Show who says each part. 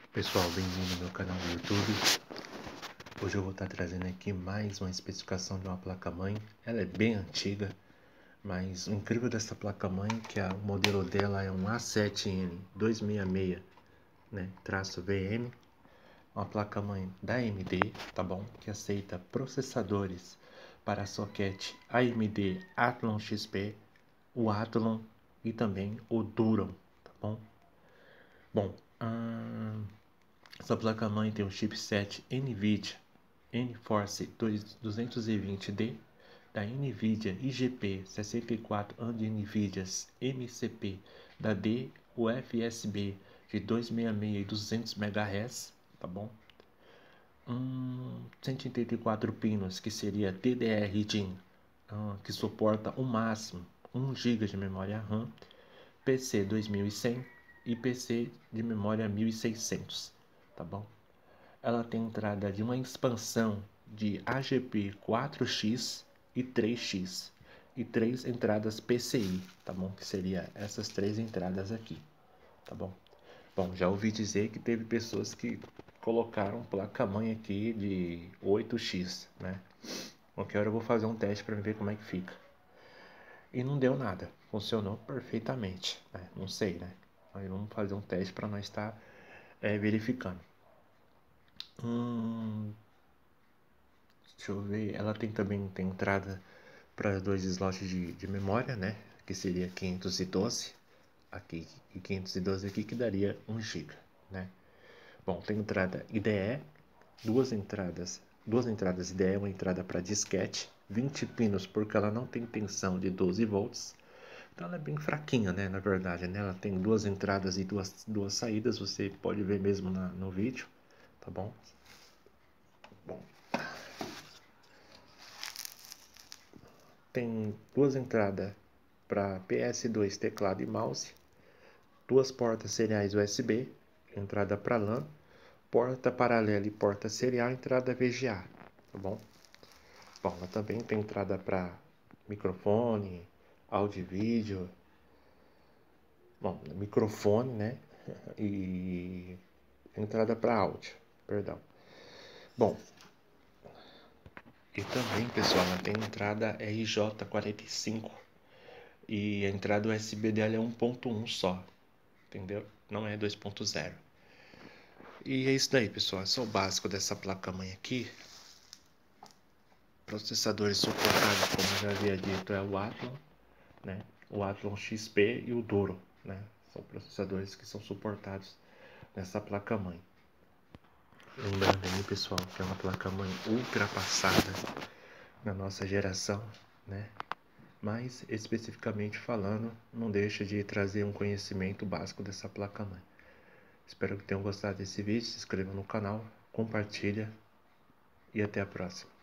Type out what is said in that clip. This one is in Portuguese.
Speaker 1: Pessoal, bem-vindo ao meu canal do YouTube. Hoje eu vou estar trazendo aqui mais uma especificação de uma placa-mãe. Ela é bem antiga, mas o incrível dessa placa-mãe é que o modelo dela é um A7N266, né, -VM. Uma placa-mãe da AMD, tá bom? Que aceita processadores para socket AMD Athlon XP, o Athlon e também o Duron, tá bom? Bom, essa placa-mãe tem um chipset NVIDIA NForce 220D da NVIDIA IGP 64 de NVIDIA's MCP da DUFSB de 266 e 200 MHz, tá bom? 184 pinos, que seria DDR-DIN, que suporta o máximo 1 GB de memória RAM, PC 2100 e PC de memória 1600, tá bom? Ela tem entrada de uma expansão de AGP 4x e 3x e 3 entradas PCI, tá bom? Que seria essas 3 entradas aqui, tá bom? Bom, já ouvi dizer que teve pessoas que colocaram placa-mãe aqui de 8x, né? Qualquer hora eu vou fazer um teste para ver como é que fica. E não deu nada, funcionou perfeitamente, né? Não sei, né? Aí vamos fazer um teste para nós estar verificando. Deixa eu ver, ela também tem entrada para 2 slots de memória, né? Que seria 512 aqui e 512 aqui, que daria 1 GB, né? Bom, tem entrada IDE, duas entradas IDE, uma entrada para disquete, 20 pinos, porque ela não tem tensão de 12 volts. Então ela é bem fraquinha, né? Na verdade, né? Ela tem 2 entradas e duas saídas, você pode ver mesmo no vídeo, tá bom? Bom, tem 2 entradas para PS2 teclado e mouse, 2 portas seriais USB, entrada para LAN, porta paralela e porta serial, entrada VGA, tá bom? Bom, ela também tem entrada para microfone, áudio e vídeo, bom, microfone, né? E entrada para áudio, perdão. Bom, e também, pessoal, ela tem entrada RJ45 e a entrada USB dela é 1.1 só, entendeu? Não é 2.0. E é isso daí, pessoal. É só o básico dessa placa-mãe aqui. Processadores suportados, como eu já havia dito, é o Athlon, né? O Athlon XP e o Duron, né? São processadores que são suportados nessa placa-mãe. Lembrando aí, pessoal, que é uma placa-mãe ultrapassada na nossa geração, né? Mas, especificamente falando, não deixa de trazer um conhecimento básico dessa placa-mãe. Espero que tenham gostado desse vídeo, se inscreva no canal, compartilha e até a próxima.